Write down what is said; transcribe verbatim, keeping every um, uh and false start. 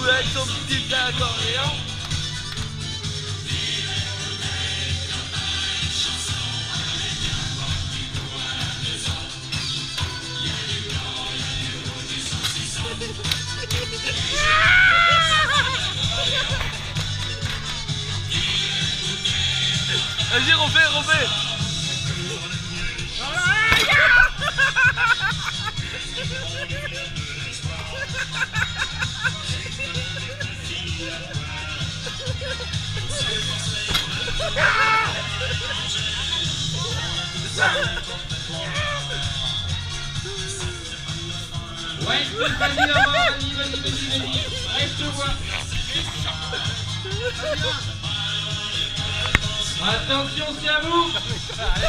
avec son petit accordéon. Vas-y, refais, refais. Ouais, vas-y là-bas, vas-y, vas-y, vas-y, vas-y. Ouais, je te vois. Attention, c'est à vous.